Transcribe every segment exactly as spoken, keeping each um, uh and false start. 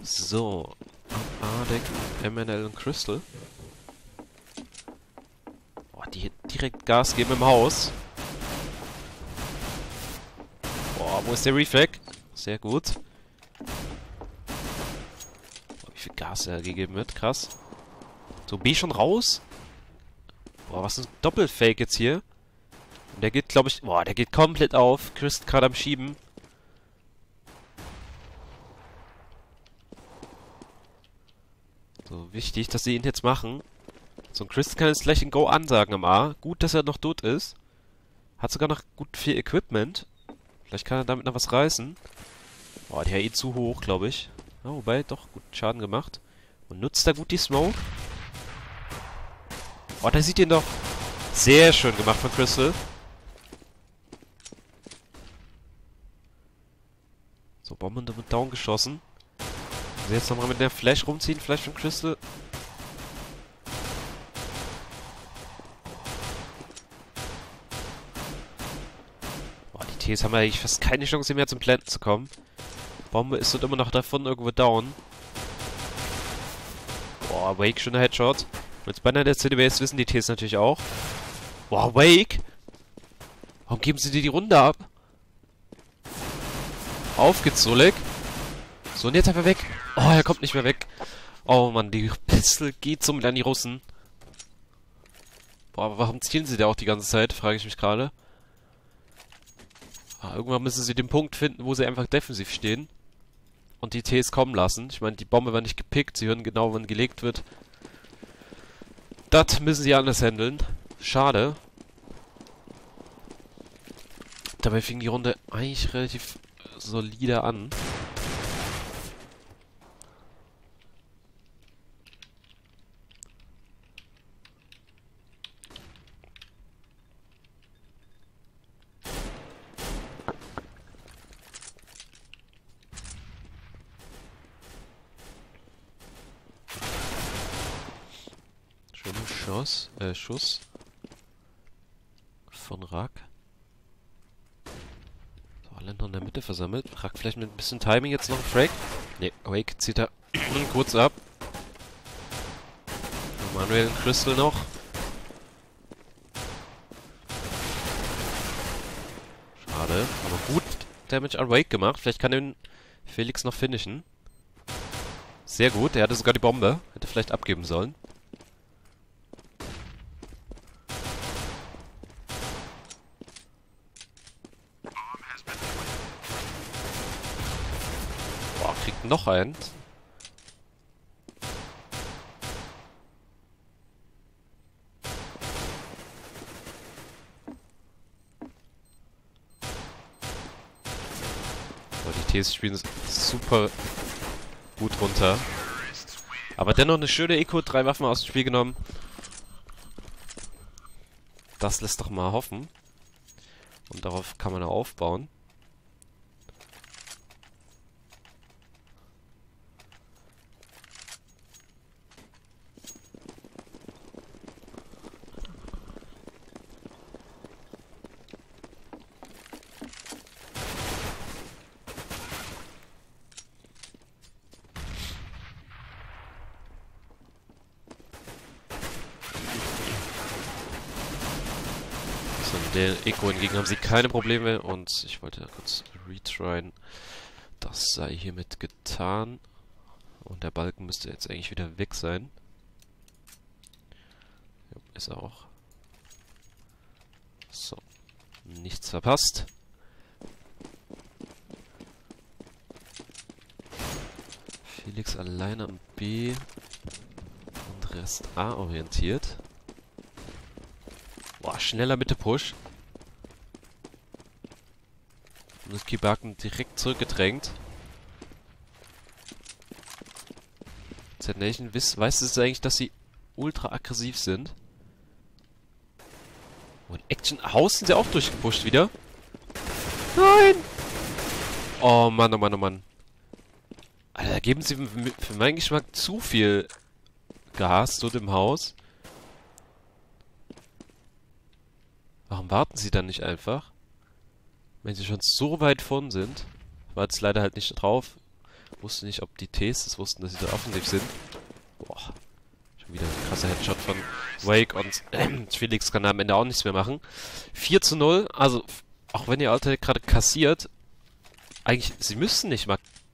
So. Ardek, M N L und Crystal. Boah, die direkt Gas geben im Haus. Boah, wo ist der Reflect? Sehr gut. Boah, wie viel Gas er gegeben wird, krass. So, B schon raus? Boah, was ist ein Doppelfake jetzt hier? Und der geht, glaube ich... Boah, der geht komplett auf. Chris gerade am Schieben. So, wichtig, dass sie ihn jetzt machen. So, und Chris kann jetzt gleich ein Go ansagen am A. Gut, dass er noch tot ist. Hat sogar noch gut viel Equipment. Vielleicht kann er damit noch was reißen. Boah, der eh zu hoch, glaube ich. Ja, wobei, doch, gut Schaden gemacht. Und nutzt da gut die Smoke. Oh, der sieht ihn doch. Sehr schön gemacht von Crystal. So, Bombe und down geschossen. Also jetzt nochmal mit der Flash rumziehen, vielleicht von Crystal. Boah, die Ts haben ja eigentlich fast keine Chance mehr zum Planten zu kommen. Bombe ist dort immer noch davon irgendwo down. Boah, Wake, schöner Headshot. Und jetzt beinahe der C D Bs wissen die Ts natürlich auch. Boah, Wake! Warum geben sie dir die Runde ab? Auf geht's, Solek. So, und jetzt einfach weg. Oh, er kommt nicht mehr weg. Oh Mann, die Pistol geht somit an die Russen. Boah, aber warum zielen sie da auch die ganze Zeit, frage ich mich gerade. Ah, irgendwann müssen sie den Punkt finden, wo sie einfach defensiv stehen. Und die Ts kommen lassen. Ich meine, die Bombe war nicht gepickt. Sie hören genau, wann gelegt wird. Das müssen sie anders handeln. Schade. Dabei fing die Runde eigentlich relativ solide an. Schöner Schuss, äh, Schuss von Rack. So, alle noch in der Mitte versammelt. Rack vielleicht mit ein bisschen Timing jetzt noch einen Frag. Ne, Wake zieht er kurz ab. Manuel und Crystal noch. Schade, aber gut Damage an Wake gemacht. Vielleicht kann den Felix noch finishen. Sehr gut, er hatte sogar die Bombe. Hätte vielleicht abgeben sollen. Boah, kriegt noch einen. Boah, die Ts spielen super gut runter. Aber dennoch eine schöne Eco, drei Waffen aus dem Spiel genommen. Das lässt doch mal hoffen. Und darauf kann man aufbauen. Der Eco hingegen haben sie keine Probleme und ich wollte kurz retryen. Das sei hiermit getan. Und der Balken müsste jetzt eigentlich wieder weg sein. Ja, ist er auch. So. Nichts verpasst. Felix alleine am B und Rest A orientiert. Boah, schneller Mitte-Push. Und das Kibaken direkt zurückgedrängt. Z Nation weiß es eigentlich, dass sie ultra aggressiv sind. Und Action Haus sind sie auch durchgepusht wieder. Nein! Oh Mann, oh Mann, oh Mann. Alter, da geben sie für meinen Geschmack zu viel Gas dort im Haus. Warum warten sie dann nicht einfach? Wenn sie schon so weit vorn sind. War jetzt leider halt nicht drauf. Wusste nicht, ob die Ts das wussten, dass sie da offensiv sind. Boah. Schon wieder ein krasser Headshot von Wake und äh, Felix kann da am Ende auch nichts mehr machen. vier zu null, also auch wenn ihr Alte gerade kassiert, eigentlich, sie müssen nicht mal.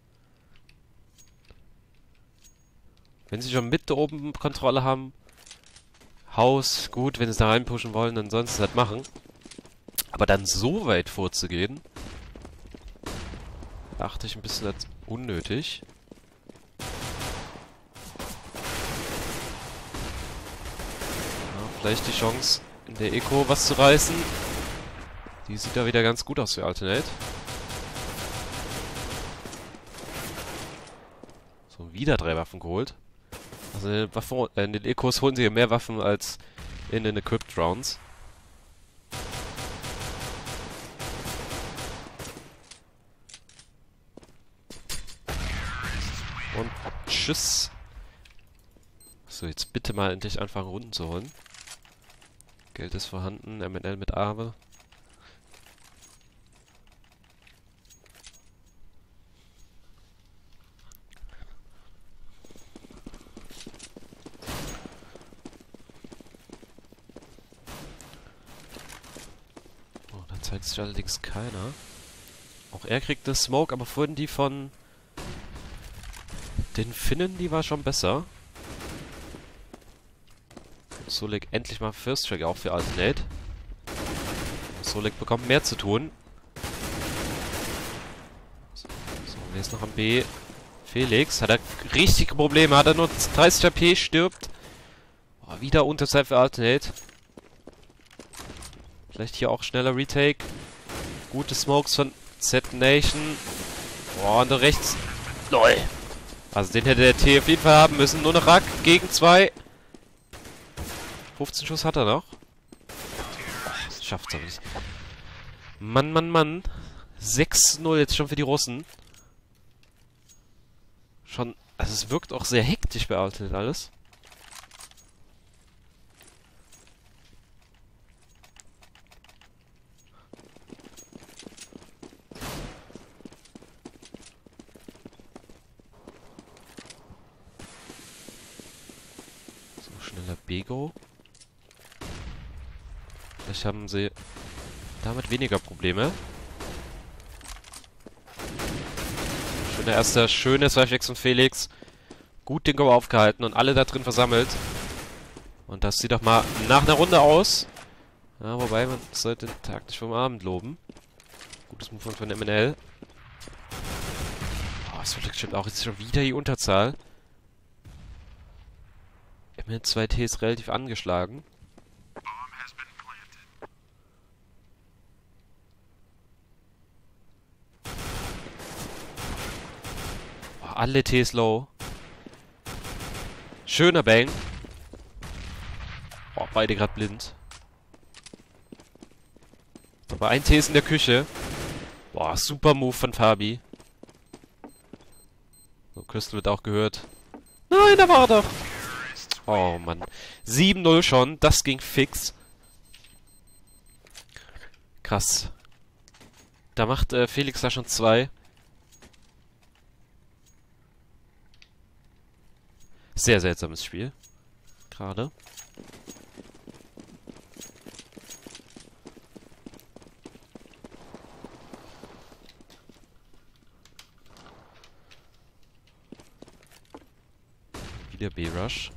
Wenn sie schon mit da oben Kontrolle haben, Haus, gut, wenn sie da reinpushen wollen, dann sollen sie es halt machen. Aber dann so weit vorzugehen, achte ich ein bisschen als unnötig. Ja, vielleicht die Chance, in der Eco was zu reißen. Die sieht da wieder ganz gut aus für Alternate. So, wieder drei Waffen geholt. Also in den, Waffen, äh, in den Ecos holen sie ja mehr Waffen als in den Equipped Rounds. Und tschüss. So, jetzt bitte mal endlich anfangen, Runden zu holen. Geld ist vorhanden, M N L mit Aave. Oh, da zeigt sich allerdings keiner. Auch er kriegt das Smoke, aber vorhin die von den Finnen, die war schon besser. Solek endlich mal First Track auch für Alternate. Solek bekommt mehr zu tun. So, so, wer ist noch am B? Felix. Hat er richtige Probleme. Hat er nur dreißig H P, stirbt. Oh, wieder Unterzeit für Alternate. Vielleicht hier auch schneller Retake. Gute Smokes von Z-Nation. Boah, und da rechts. LOL. Also den hätte der T auf jeden Fall haben müssen. Nur noch Rack gegen zwei. fünfzehn Schuss hat er noch. Oh, schafft's aber nicht. Mann, Mann, Mann. sechs zu null jetzt schon für die Russen. Schon, also es wirkt auch sehr hektisch bei Alternate alles. So, schneller B-Go. Vielleicht haben sie damit weniger Probleme. Schöner erster, schönes Zweiflex von Felix. Gut den Go aufgehalten und alle da drin versammelt. Und das sieht doch mal nach einer Runde aus. Ja, wobei, man sollte den Tag nicht vom Abend loben. Gutes Move von M N L. Oh, das wird bestimmt auch jetzt schon wieder die Unterzahl. M N L zwei T ist relativ angeschlagen. Alle Ts low. Schöner Bang. Oh, beide gerade blind. Aber ein T ist in der Küche. Boah, super Move von Fabi. So, Crystal wird auch gehört. Nein, da war er doch. Oh, Mann. sieben null schon. Das ging fix. Krass. Da macht äh, Felix da schon zwei. Sehr seltsames Spiel. Gerade. Wieder B-Rush.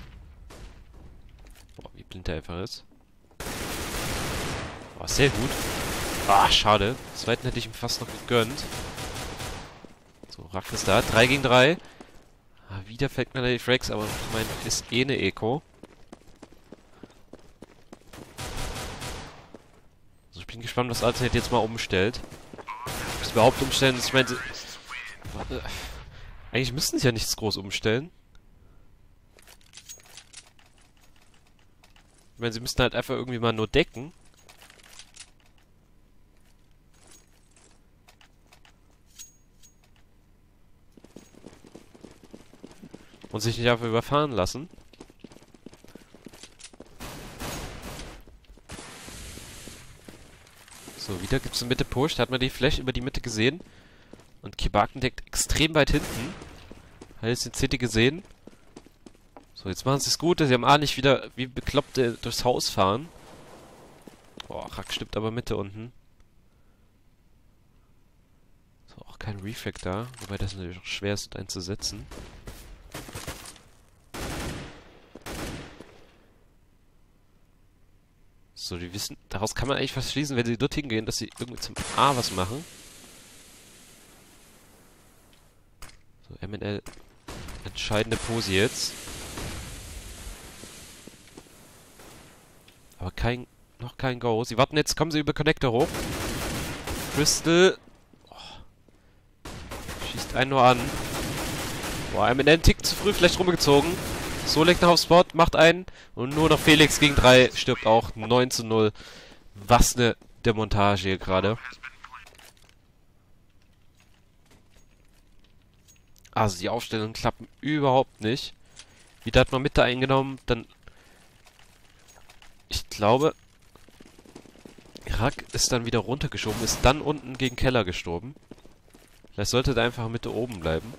Boah, wie blind der einfach ist. Boah, sehr gut. Ah, schade. Den zweiten hätte ich ihm fast noch gegönnt. So, Rack ist da. drei gegen drei. Ah, wieder fällt mir die Frags, aber ich meine, ist eh eine Eco. Also ich bin gespannt, was Alternate jetzt mal umstellt. Ob es überhaupt umstellen ist. Ich meine, warte, eigentlich müssten sie ja nichts groß umstellen. Ich meine, sie müssten halt einfach irgendwie mal nur decken. Und sich nicht einfach überfahren lassen. So, wieder gibt es eine Mitte Push. Da hat man die Flash über die Mitte gesehen. Und Kibaken deckt extrem weit hinten. Hat jetzt den C T gesehen. So, jetzt machen sie es gut, dass sie am A nicht wieder wie Bekloppte durchs Haus fahren. Boah, Rack stimmt aber Mitte unten. So, auch kein Refract da. Wobei das natürlich auch schwer ist, einzusetzen. So, die wissen, daraus kann man eigentlich fast schließen, wenn sie dorthin gehen, dass sie irgendwie zum A was machen. So, M N L entscheidende Pose jetzt. Aber kein, noch kein Go. Sie warten jetzt, kommen sie über Connector hoch. Crystal. Oh. Schießt einen nur an. Boah, M N L einen Tick zu früh vielleicht rumgezogen. Solek nach auf Spot, macht einen. Und nur noch Felix gegen drei stirbt auch. neun zu null. Was eine Demontage hier gerade. Also die Aufstellungen klappen überhaupt nicht. Wieder hat man Mitte eingenommen, dann... Ich glaube... Rack ist dann wieder runtergeschoben, ist dann unten gegen Keller gestorben. Vielleicht sollte der einfach Mitte oben bleiben.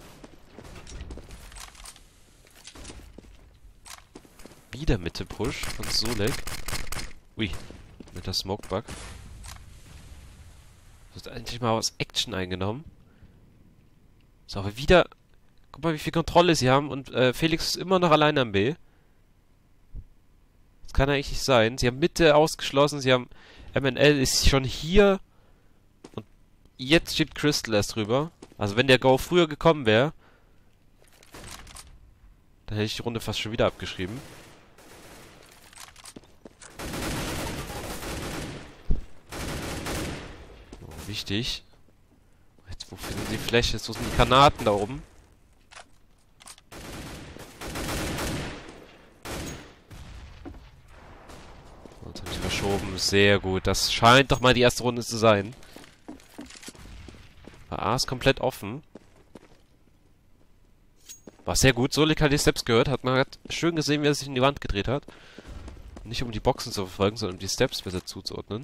Wieder Mitte-Push von Solek. Ui, mit der Smoke-Bug. Wird endlich mal was Action eingenommen. So, aber wieder... Guck mal, wie viel Kontrolle sie haben und äh, Felix ist immer noch alleine am B. Das kann eigentlich nicht sein. Sie haben Mitte ausgeschlossen, sie haben... M N L ist schon hier und jetzt steht Crystal erst drüber. Also wenn der Go früher gekommen wäre, dann hätte ich die Runde fast schon wieder abgeschrieben. Oh, wichtig. Jetzt, wo finden die Fläche? Wo sind die Granaten da oben? Jetzt habe ich verschoben. Sehr gut. Das scheint doch mal die erste Runde zu sein. A ist komplett offen. War sehr gut. Solek hat die Steps gehört. Hat man hat schön gesehen, wie er sich in die Wand gedreht hat. Nicht um die Boxen zu verfolgen, sondern um die Steps besser zuzuordnen.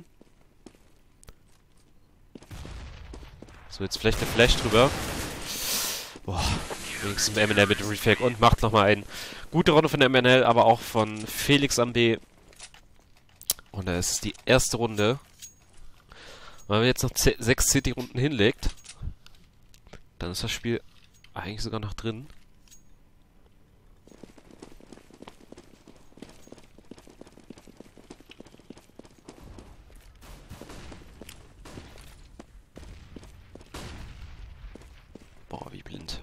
So, jetzt vielleicht eine Flash drüber. Boah. Wenigstens M N L mit Refake und macht nochmal eine gute Runde von der M N L, aber auch von Felix am B. Und das ist die erste Runde. Wenn man jetzt noch sechs C T-Runden hinlegt, dann ist das Spiel eigentlich sogar noch drin. Boah, wie blind.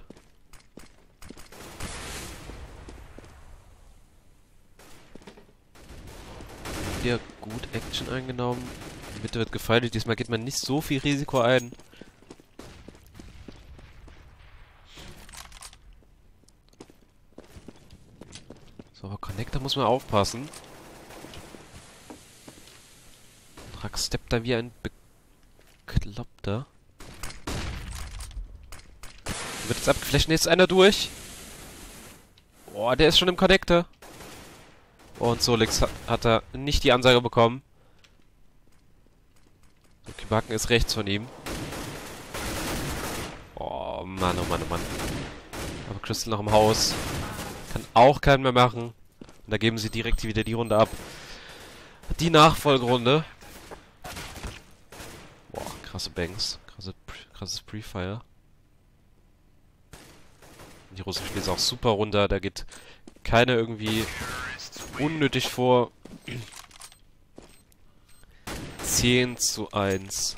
Wieder gut Action eingenommen. Die Mitte wird gefeilt. Diesmal geht man nicht so viel Risiko ein. So, aber Connector muss man aufpassen. Rack steppt da wie ein Bekloppter. Wird jetzt abgeflasht. Jetzt ist einer durch. Boah, der ist schon im Connector. Und Solix hat, hat er nicht die Ansage bekommen. Kibaken ist rechts von ihm. Oh Mann, oh Mann, oh Mann. Aber Crystal noch im Haus. Kann auch keinen mehr machen. Und da geben sie direkt wieder die Runde ab. Die Nachfolgerunde. Boah, krasse Banks. Krasse, krasses Pre-Fire. Die Russen spielen es auch super runter. Da geht keiner irgendwie unnötig vor. zehn zu eins.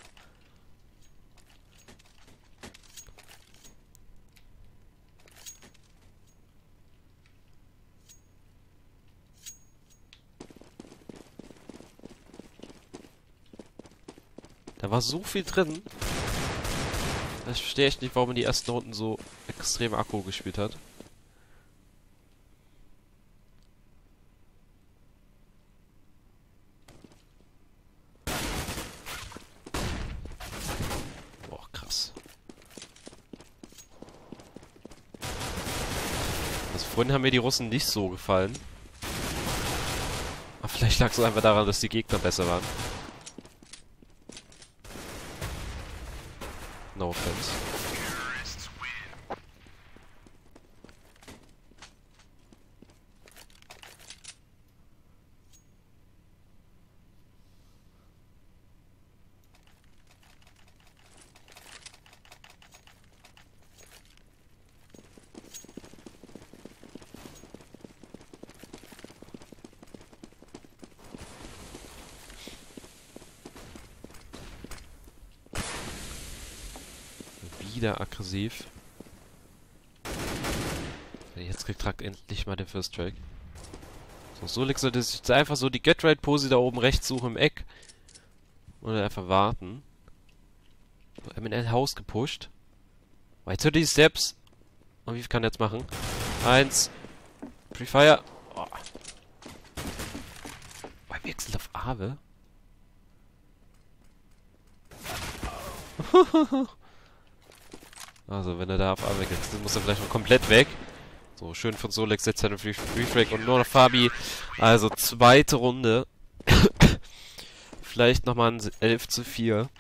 Da war so viel drin. Ich verstehe echt nicht, warum man die ersten Runden so extrem Akku gespielt hat. Boah, krass. Also vorhin haben mir die Russen nicht so gefallen. Aber vielleicht lag es einfach daran, dass die Gegner besser waren. No offense. Wieder aggressiv. Jetzt kriegt Trakt endlich mal den First Strike. So, Solik sollte sich jetzt einfach so die Get-Right-Pose da oben rechts suchen im Eck. Oder einfach warten. So, M N L Haus gepusht. Oh, jetzt hört die Steps. Und wie viel kann er jetzt machen? Eins. Pre-Fire. Oh. Oh, er wechselt auf Aave. Also, wenn er da auf A weg ist, dann muss er vielleicht noch komplett weg. So, schön von Solex, jetzt hat er Free Frag und nur noch Fabi. Also, zweite Runde. Vielleicht nochmal ein elf zu vier.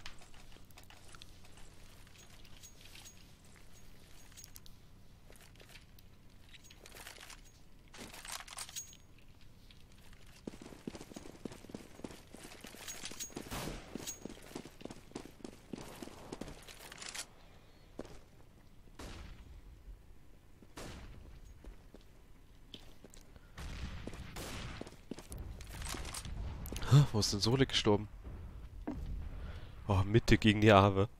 Wo ist denn Solik gestorben? Oh, Mitte gegen die Aave.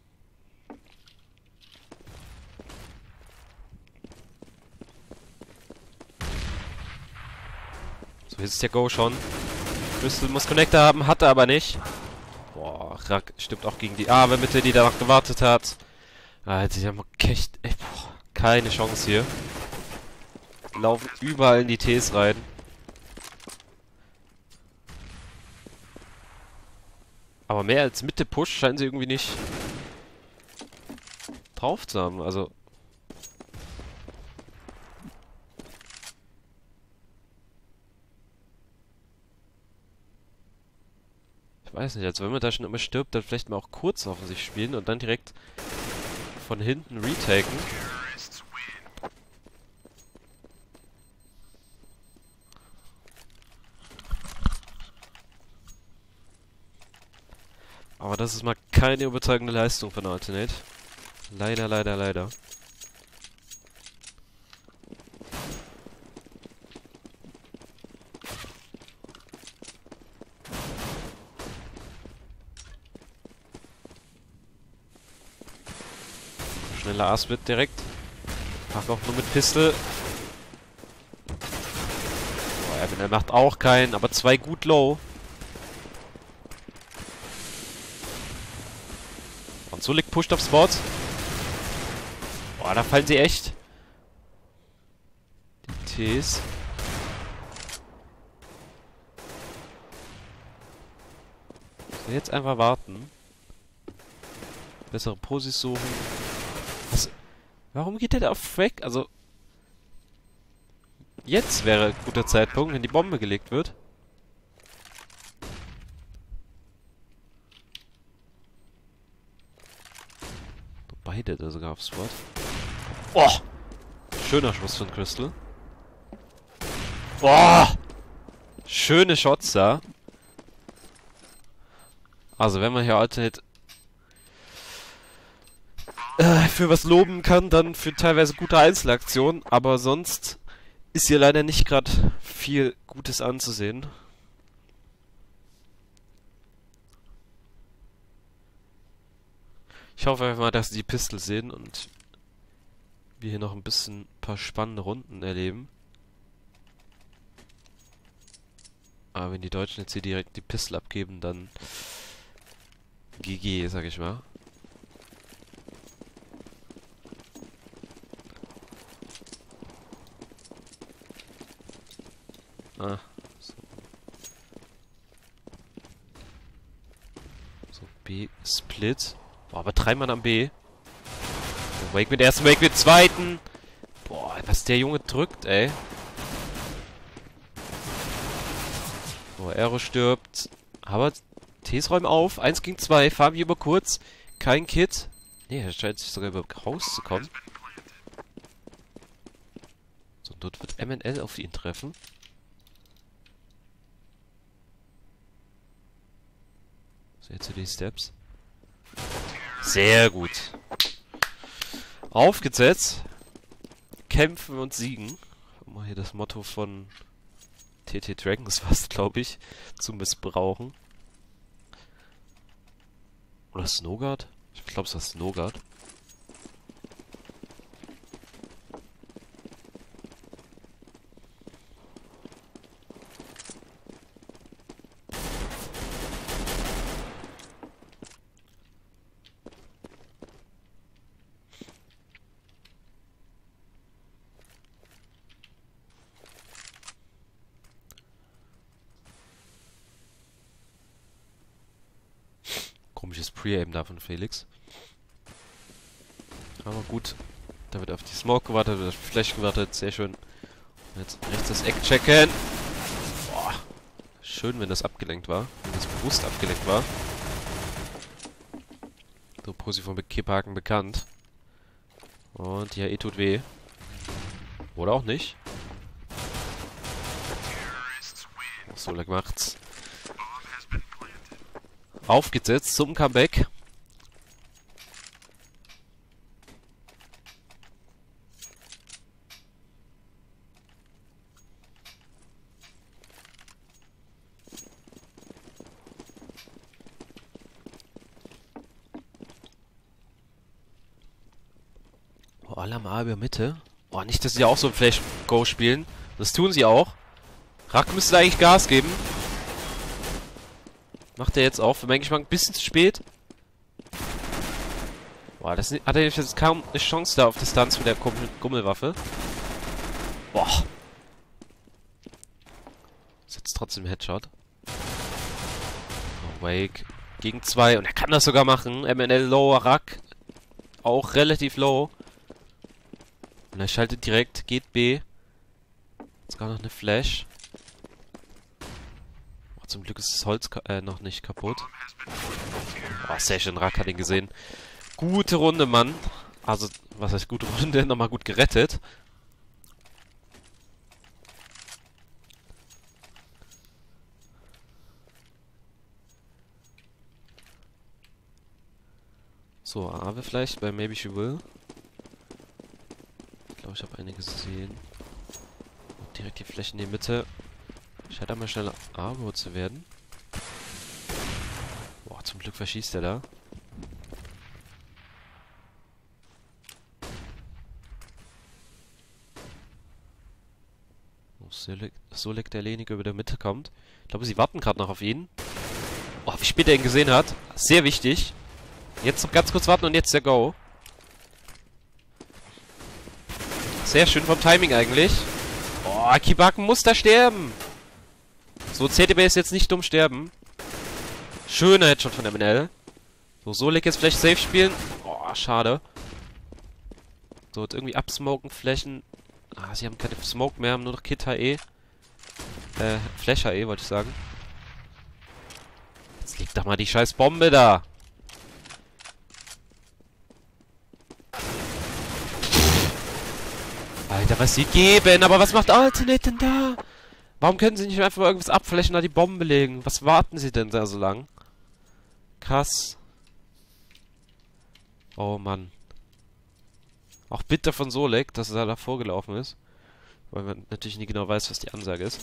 So, jetzt ist der Go schon. Crystal muss Connector haben, hatte aber nicht. Boah, Rak stimmt auch gegen die Aave Mitte, die danach gewartet hat. Alter, die haben echt, ey, boah, keine Chance hier. Laufen überall in die Ts rein. Aber mehr als Mitte Push scheinen sie irgendwie nicht drauf zu haben, also. Ich weiß nicht, also wenn man da schon immer stirbt, dann vielleicht mal auch kurz auf sich spielen und dann direkt von hinten retaken. Aber das ist mal keine überzeugende Leistung von Alternate. Leider, leider, leider. Schneller A-Split direkt. Macht auch nur mit Pistol. Boah, er macht auch keinen, aber zwei gut low. Und Solik pusht auf Spot. Boah, da fallen sie echt. Die Ts. So, jetzt einfach warten. Bessere Posis suchen. Was? Warum geht der da auf Frag? Also. Jetzt wäre ein guter Zeitpunkt, wenn die Bombe gelegt wird. Beide da sogar auf Spot. Oh! Schöner Schuss von Crystal. Oh! Schöne Shots da. Also, wenn man hier Alternate äh, für was loben kann, dann für teilweise gute Einzelaktionen. Aber sonst ist hier leider nicht gerade viel Gutes anzusehen. Ich hoffe einfach mal, dass sie die Pistol sehen und wir hier noch ein bisschen ein paar spannende Runden erleben. Aber wenn die Deutschen jetzt hier direkt die Pistol abgeben, dann G G, sag ich mal. Ah, so. So, B-Split. Boah, aber drei Mann am B. So, Wake mit ersten, Wake mit zweiten. Boah, was der Junge drückt, ey. So, Aero stirbt. Aber Ts räumen auf. Eins gegen zwei. Fabi über kurz. Kein Kit. Nee, er scheint sich sogar über Haus zu kommen. So, dort wird M N L auf ihn treffen. So, jetzt die Steps. Sehr gut. Aufgesetzt. Kämpfen und siegen. Um mal hier das Motto von T T Dragons fast, glaube ich, zu missbrauchen. Oder Snowguard? Ich glaube, es war Snowguard. Komisches Pre-Aim da von Felix. Aber gut. Da wird auf die Smoke gewartet, wird auf die Flash gewartet. Sehr schön. Und jetzt rechts das Eck checken. Boah. Schön, wenn das abgelenkt war. Wenn das bewusst abgelenkt war. So Posi von Kipphaken bekannt. Und ja, eh tut weh. Oder auch nicht. So, lag macht's. Aufgesetzt zum Comeback. Oh, alle am A über Mitte. Oh, nicht, dass sie auch so ein Flash-Go spielen. Das tun sie auch. Rack müsste eigentlich Gas geben. Macht er jetzt auch. Für meinen Geschmack ein bisschen zu spät. Boah, das hat er jetzt kaum eine Chance da auf Distanz mit der Gummel Gummelwaffe. Boah. Ist jetzt trotzdem Headshot. Oh, Wake gegen zwei. Und er kann das sogar machen. M N L low, Rack auch relativ low. Und er schaltet direkt, geht B. Jetzt gar noch eine Flash. Oh, zum Glück ist das Holz äh, noch nicht kaputt. Oh, sehr schön, Rack hat ihn gesehen. Gute Runde, Mann. Also, was heißt gute Runde? Nochmal gut gerettet. So, Ave vielleicht bei Maybe She Will. Ich glaube, ich habe einiges gesehen. Und direkt die Fläche in die Mitte. Scheint einmal schneller Ave zu werden. Boah, zum Glück verschießt er da. So liegt, so liegt der Lenig über der Mitte kommt. Ich glaube, sie warten gerade noch auf ihn. Oh, wie spät er ihn gesehen hat. Sehr wichtig. Jetzt noch ganz kurz warten und jetzt der Go. Sehr schön vom Timing eigentlich. Oh, Kibaken muss da sterben. So, Z D B ist jetzt nicht dumm sterben. Schöner Headshot von M N L. So, Solik jetzt vielleicht safe spielen. Oh, schade. So, jetzt irgendwie absmoken, Flächen. Ah, sie haben keine Smoke mehr, haben nur noch Kit H E. Äh, Flash H E, wollte ich sagen. Jetzt liegt doch mal die scheiß Bombe da. Alter, was sie geben, aber was macht Alternate denn da? Warum können sie nicht einfach mal irgendwas abflächen, da die Bombe legen? Was warten sie denn da so lang? Krass. Oh Mann. Auch bitter von Solek, dass er da vorgelaufen ist. Weil man natürlich nie genau weiß, was die Ansage ist.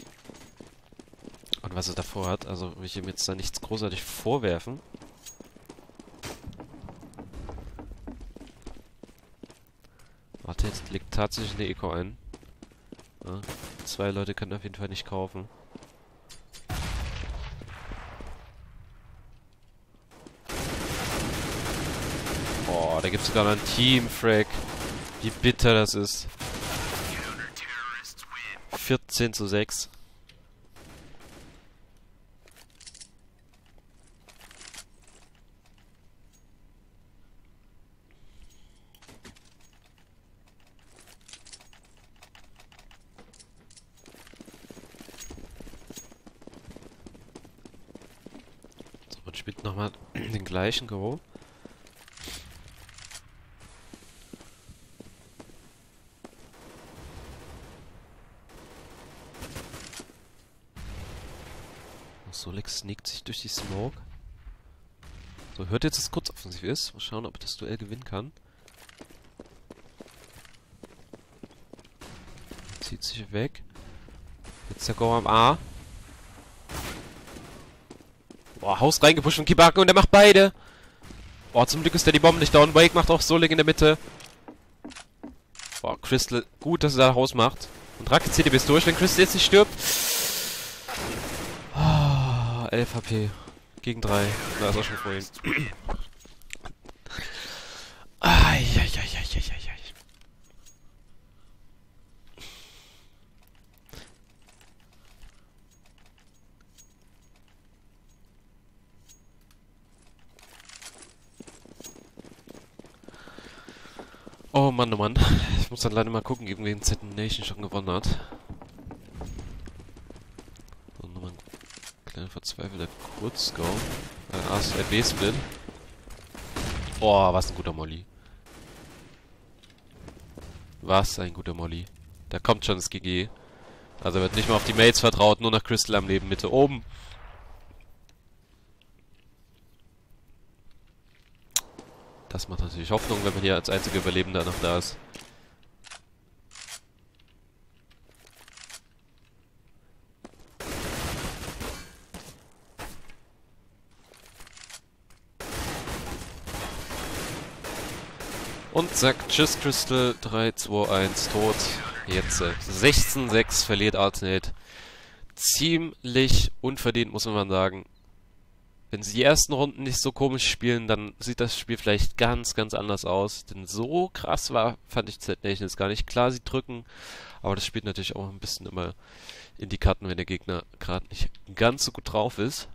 Und was er davor hat. Also will ich ihm jetzt da nichts großartig vorwerfen. Warte, jetzt liegt tatsächlich eine Eco ein. Ja, zwei Leute können auf jeden Fall nicht kaufen. Boah, da gibt es sogar noch einen Team-Frag. Wie bitter das ist. vierzehn zu sechs. So, man spielt nochmal den gleichen Go. Solek sneakt sich durch die Smoke. So, hört jetzt, dass es kurz offensiv ist. Mal schauen, ob das Duell gewinnen kann. Zieht sich weg. Jetzt der Go am A. Boah, Haus reingepusht von Kibaken und der macht beide. Boah, zum Glück ist der die Bombe nicht down. Wake macht auch Solek in der Mitte. Boah, Crystal, gut, dass er da Haus macht. Und Raki zieht die bis durch, wenn Crystal jetzt nicht stirbt. Oh, elf H P. Gegen drei. Da ist er schon vorhin. Eieieiei. Oh Mann, oh Mann. Ich muss dann leider mal gucken, gegen wen Z Nation schon gewonnen hat. So, nochmal ein kleiner verzweifelter Kurzscope. Ein A S R B-Split. Oh, was ein guter Molly. Was ein guter Molly. Da kommt schon das G G. Also wird nicht mal auf die Mates vertraut, nur nach Crystal am Leben. Mitte oben. Das macht natürlich Hoffnung, wenn man hier als einziger Überlebender noch da ist. Und sagt Tschüss Crystal, drei, zwei, eins, tot. Jetzt sechzehn sechs verliert Alternate. Ziemlich unverdient, muss man mal sagen. Wenn sie die ersten Runden nicht so komisch spielen, dann sieht das Spiel vielleicht ganz, ganz anders aus. Denn so krass war, fand ich Z Nation jetzt gar nicht. Klar, sie drücken, aber das spielt natürlich auch ein bisschen immer in die Karten, wenn der Gegner gerade nicht ganz so gut drauf ist.